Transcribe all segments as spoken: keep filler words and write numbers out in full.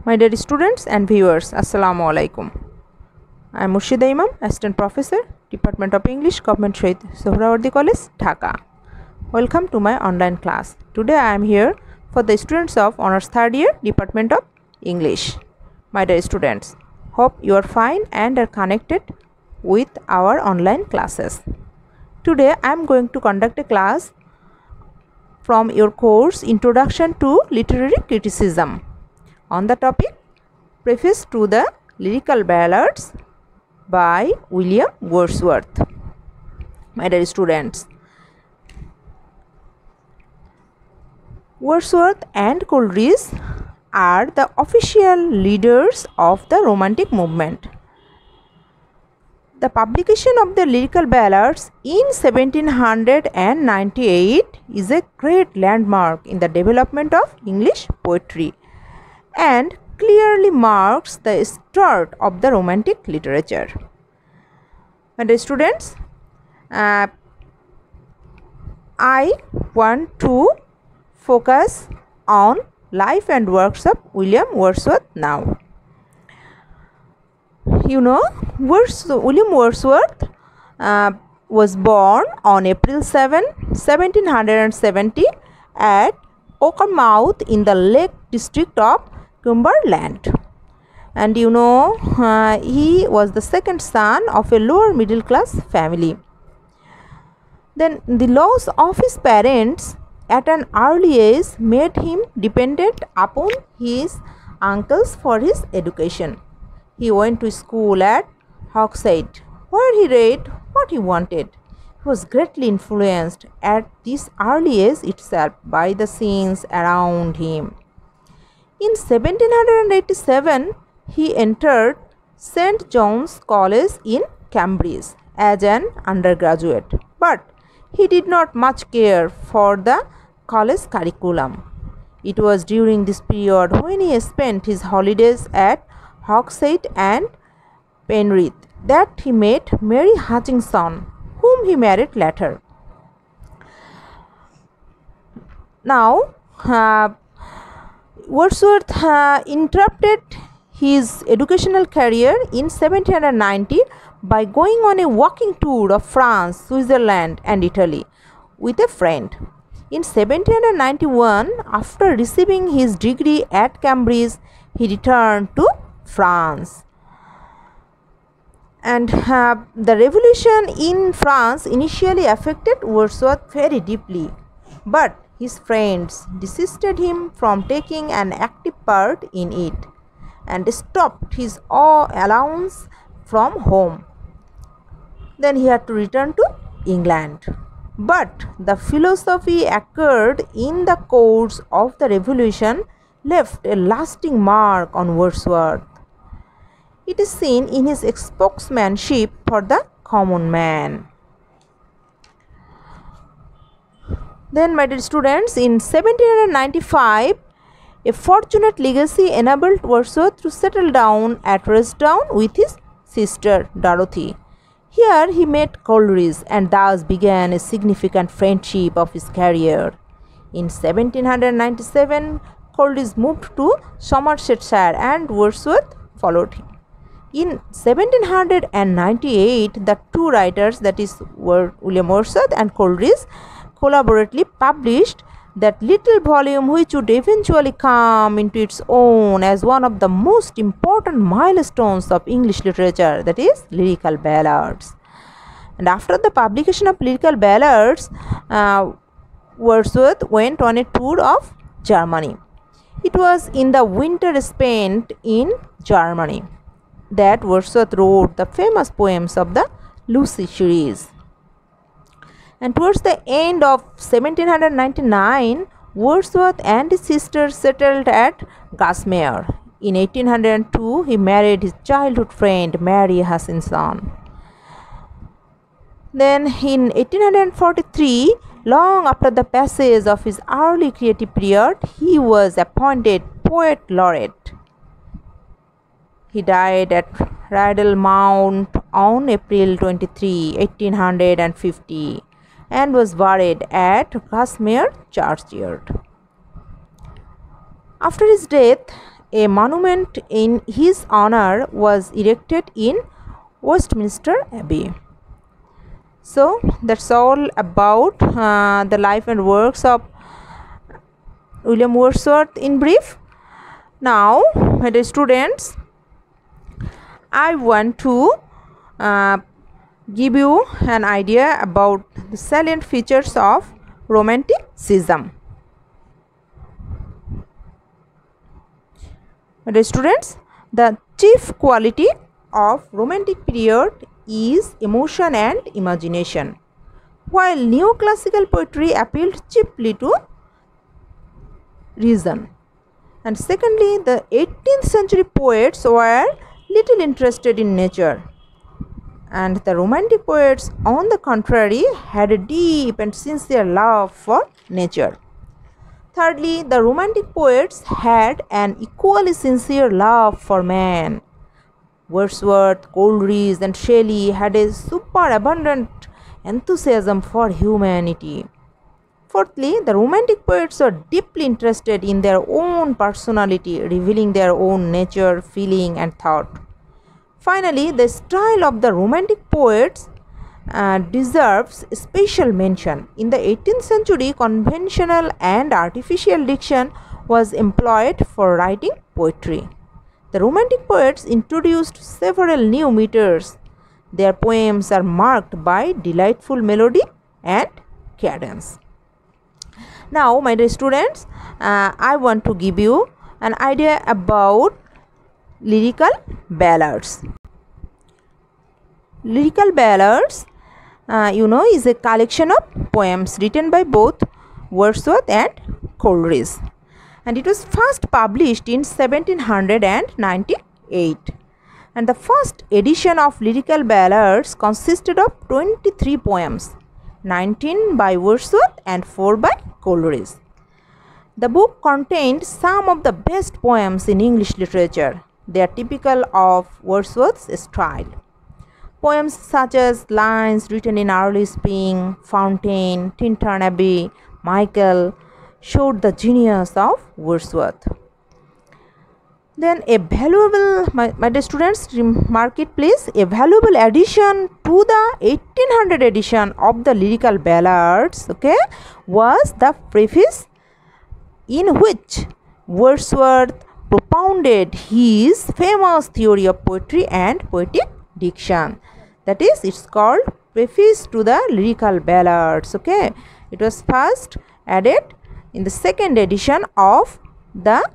My dear students and viewers, Assalamu alaikum. I am Murshida Imam, Assistant Professor, Department of English, Government Shahid Sohrawardi College, Dhaka. Welcome to my online class. Today I am here for the students of Honours Third Year, Department of English. My dear students, hope you are fine and are connected with our online classes. Today I am going to conduct a class from your course Introduction to Literary Criticism on the topic Preface to the Lyrical Ballads by William Wordsworth. My dear students, Wordsworth and Coleridge are the official leaders of the Romantic movement. The publication of the lyrical ballads in seventeen ninety-eight is a great landmark in the development of English poetry and clearly marks the start of the Romantic literature. My dear students, uh, I want to focus on life and works of William Wordsworth now. You know, Words William Wordsworth uh, was born on April seventh, seventeen seventy at Oakermouth in the Lake District of Cumberland. And you know, uh, he was the second son of a lower middle class family. Then the loss of his parents at an early age made him dependent upon his uncles for his education. He went to school at Hawkshead, where he read what he wanted. He was greatly influenced at this early age itself by the scenes around him. In seventeen eighty-seven, he entered Saint John's College in Cambridge as an undergraduate, but he did not much care for the college curriculum. It was during this period when he spent his holidays at Hawkshead and Penrith that he met Mary Hutchinson, whom he married later. Now, uh, Wordsworth uh, interrupted his educational career in seventeen ninety by going on a walking tour of France, Switzerland and Italy with a friend. In seventeen ninety-one, after receiving his degree at Cambridge, he returned to France. And uh, the revolution in France initially affected Wordsworth very deeply, but his friends desisted him from taking an active part in it and stopped his allowance from home. Then he had to return to England. But the philosophy occurred in the course of the revolution left a lasting mark on Wordsworth. It is seen in his spokesmanship for the common man. Then, my dear students, in seventeen ninety-five, a fortunate legacy enabled Wordsworth to settle down at Redstone with his sister Dorothy. Here he met Coleridge and thus began a significant friendship of his career. In seventeen ninety-seven, Coleridge moved to Somersetshire and Wordsworth followed him. In seventeen ninety-eight, the two writers, that is William Wordsworth and Coleridge, collaboratively published that little volume which would eventually come into its own as one of the most important milestones of English literature, that is Lyrical Ballads. And after the publication of Lyrical Ballads, uh, Wordsworth went on a tour of Germany. It was in the winter spent in Germany that Wordsworth wrote the famous poems of the Lucy series. And towards the end of seventeen ninety-nine, Wordsworth and his sister settled at Grasmere. In eighteen oh two, he married his childhood friend Mary Hutchinson. Then in eighteen forty-three, long after the passage of his early creative period, he was appointed Poet Laureate. He died at Riddle Mount on April twenty-third, eighteen fifty. And was buried at Grasmere churchyard. After his death, a monument in his honor was erected in Westminster Abbey. So that's all about uh, the life and works of William Wordsworth in brief. Now, my dear students, I want to uh, give you an idea about the salient features of Romanticism. My dear students, the chief quality of Romantic period is emotion and imagination, while neoclassical poetry appealed chiefly to reason. And secondly, the eighteenth century poets were little interested in nature, and the Romantic poets, on the contrary, had a deep and sincere love for nature. Thirdly, the Romantic poets had an equally sincere love for man. Wordsworth, Coleridge, and Shelley had a superabundant enthusiasm for humanity. Fourthly, the Romantic poets were deeply interested in their own personality, revealing their own nature, feeling, and thought. Finally, the style of the Romantic poets uh, deserves special mention. In the eighteenth century, conventional and artificial diction was employed for writing poetry. The Romantic poets introduced several new meters. Their poems are marked by delightful melody and cadence. Now, my dear students, uh, I want to give you an idea about lyrical ballads. Lyrical ballads, uh, you know, is a collection of poems written by both Wordsworth and Coleridge, and it was first published in seventeen ninety-eight. And the first edition of lyrical ballads consisted of twenty-three poems, nineteen by Wordsworth and four by Coleridge. The book contained some of the best poems in English literature. They are typical of Wordsworth's style. Poems such as lines written in early spring, Fountain, Tintern Abbey, Michael showed the genius of Wordsworth. Then a valuable, my, my dear students, mark it please, a valuable addition to the eighteen hundred edition of the lyrical ballads, okay, was the preface, in which Wordsworth propounded his famous theory of poetry and poetic diction. That is, it's called Preface to the Lyrical Ballads, okay. It was first added in the second edition of the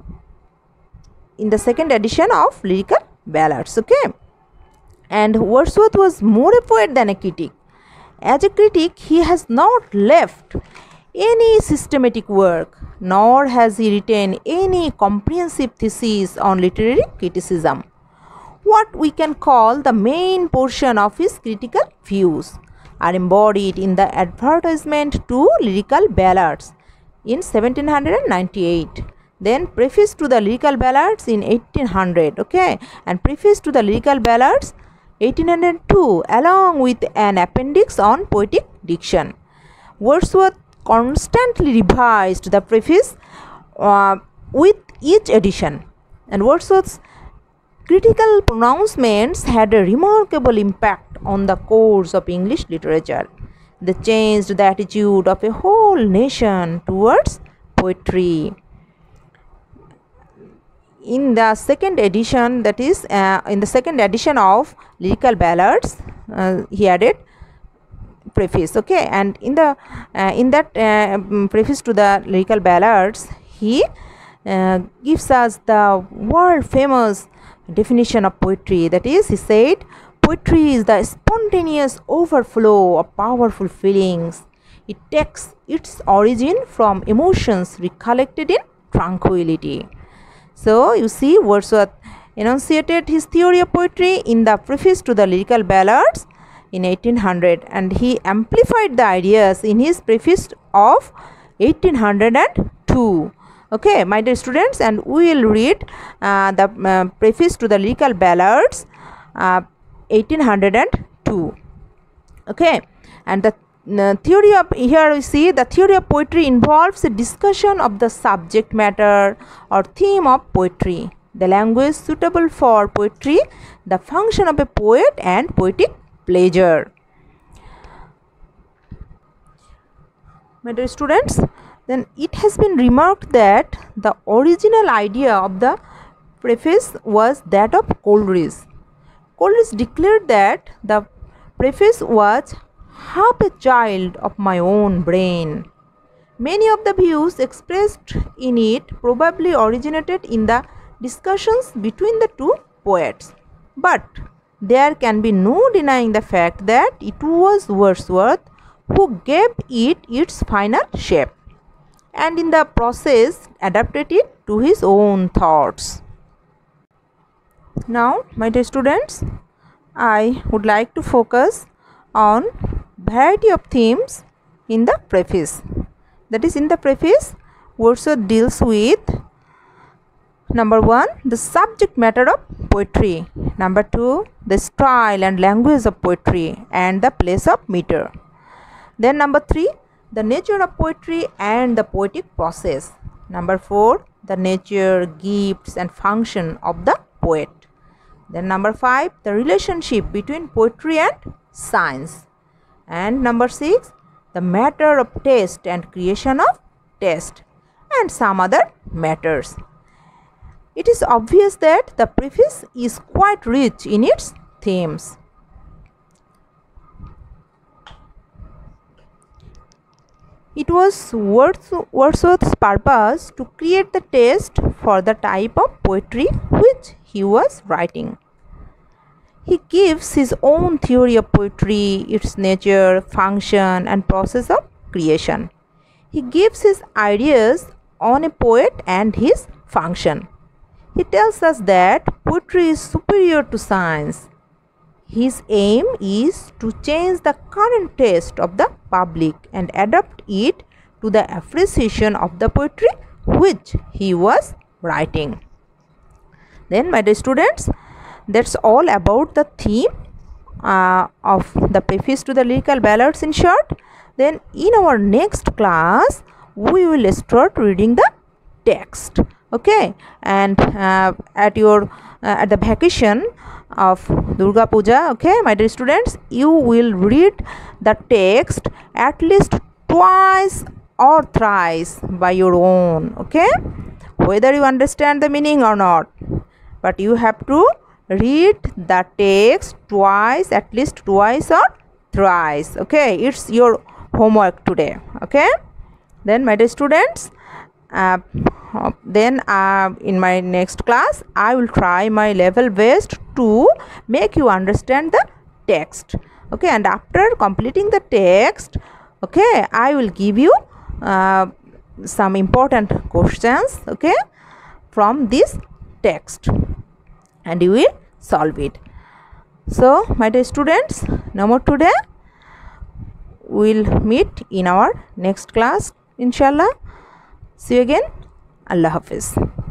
in the second edition of lyrical ballads, okay. And Wordsworth was more a poet than a critic. As a critic, he has not left any systematic work, nor has he written any comprehensive thesis on literary criticism. What we can call the main portion of his critical views are embodied in the advertisement to lyrical ballads in seventeen ninety-eight. Then preface to the lyrical ballads in eighteen hundred, okay, and preface to the lyrical ballads eighteen oh two, along with an appendix on poetic diction. Wordsworth constantly revised the preface uh, with each edition, and Wordsworth's critical pronouncements had a remarkable impact on the course of English literature. They changed the attitude of a whole nation towards poetry. In the second edition, that is, uh, in the second edition of lyrical ballads, uh, he added preface, okay, and in the uh, in that uh, preface to the lyrical ballads, he uh, gives us the world famous definition of poetry. That is, he said, poetry is the spontaneous overflow of powerful feelings. It takes its origin from emotions recollected in tranquility. So, you see, Wordsworth enunciated his theory of poetry in the preface to the lyrical ballads in eighteen hundred, and he amplified the ideas in his preface of eighteen oh two. Okay, my dear students, and we will read uh, the uh, preface to the lyrical ballads uh, eighteen oh two. Okay, and the uh, theory of, here we see the theory of poetry involves a discussion of the subject matter or theme of poetry, the language suitable for poetry, the function of a poet, and poetic pleasure. My dear students, then it has been remarked that the original idea of the preface was that of Coleridge. Coleridge declared that the preface was half a child of my own brain. Many of the views expressed in it probably originated in the discussions between the two poets, but there can be no denying the fact that it was Wordsworth who gave it its final shape, and in the process adapted it to his own thoughts. Now, my dear students, I would like to focus on variety of themes in the preface. That is, in the preface, Wordsworth deals with number one, the subject matter of poetry, number two, the style and language of poetry and the place of meter. Then number three, the nature of poetry and the poetic process. Number four, the nature, gifts and function of the poet. Then number five, the relationship between poetry and science. And number six, the matter of taste and creation of taste, and some other matters. It is obvious that the preface is quite rich in its themes. It was Wordsworth's purpose to create the taste for the type of poetry which he was writing. He gives his own theory of poetry, its nature, function and process of creation. He gives his ideas on a poet and his function. He tells us that poetry is superior to science. His aim is to change the current taste of the public and adapt it to the appreciation of the poetry which he was writing. Then, my dear students, that's all about the theme uh, of the preface to the lyrical ballads in short. Then in our next class we will start reading the text, okay, and uh, at your uh, at the vacation of Durga Puja, okay, my dear students, you will read the text at least twice or thrice by your own, okay, whether you understand the meaning or not, but you have to read the text twice, at least twice or thrice, okay. It's your homework today, okay. Then, my dear students, uh, then uh, in my next class I will try my level best to make you understand the text, okay, and after completing the text, okay, I will give you uh, some important questions, okay, from this text, and you will solve it. So, my dear students, no more today. We'll meet in our next class, inshallah. See you again. Allah Hafiz.